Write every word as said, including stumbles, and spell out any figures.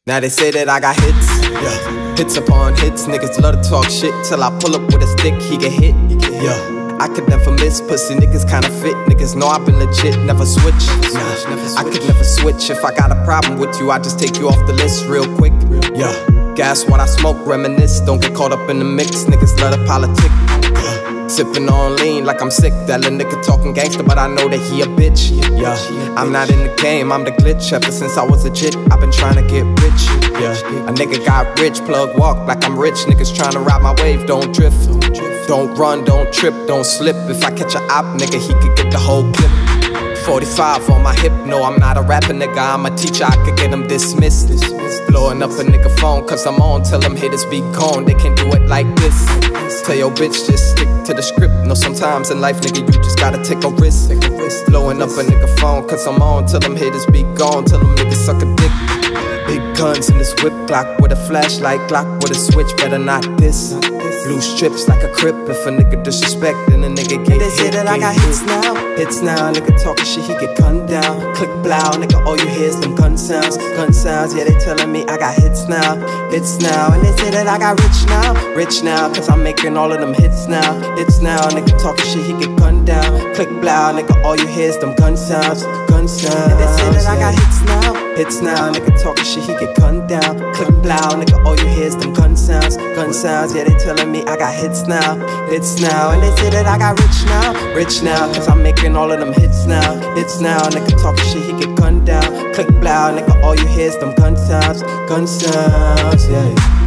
Now they say that I got hits, yeah. Hits upon hits, niggas love to talk shit. Till I pull up with a stick, he get hit, yeah. I could never miss, pussy niggas kinda fit. Niggas know I've been legit, never switch, nah. I could never switch. If I got a problem with you, I just take you off the list real quick, yeah. Gas when I smoke, reminisce, don't get caught up in the mix. Niggas love to politic, yeah. Sippin' on lean like I'm sick. That little nigga talking gangster, but I know that he a bitch, yeah. I'm not in the game, I'm the glitch. Ever since I was a jit, I've been trying to get rich, yeah. A nigga got rich, plug walk like I'm rich. Niggas trying to ride my wave, don't drift. Don't run, don't trip, don't slip. If I catch a op, nigga, he could get the whole clip. forty-five on my hip, no, I'm not a rapper, nigga, I'm a teacher, I could get him dismissed. Blowing up a nigga phone, cause I'm on, tell them haters be gone, they can't do it like this. Tell your bitch, just stick to the script. No, sometimes in life, nigga, you just gotta take a risk. Blowing up a nigga phone, cause I'm on, tell them haters be gone, tell them niggas suck a dick. Big guns in this whip, Glock with a flashlight, Glock with a switch, better not this. Blue strips like a crip, if a nigga disrespect, then a nigga get hit. They say that I got hits now, hits now, nigga talking shit, he get gunned down. Click blow, nigga, all you hear is them gun sounds, gun sounds, yeah, they telling me I got hits now, hits now. And they say that I got rich now, rich now, cause I'm making all of them hits now, hits now, nigga talking shit, he get gunned down. Click blow, nigga, all you hear is them gun sounds, gun sounds. And they say that I got hits now, hits now, nigga talking shit, he get gunned down. Click blow, nigga, all you hear is them gun sounds, gun sounds, yeah, they telling me I got hits now, hits now. And they say that I got rich now, rich now, cause I'm making all of them hits now, hits now. Nigga talking shit, he get gunned down. Click blow, nigga, all you hear is them gun sounds, gun sounds, yeah.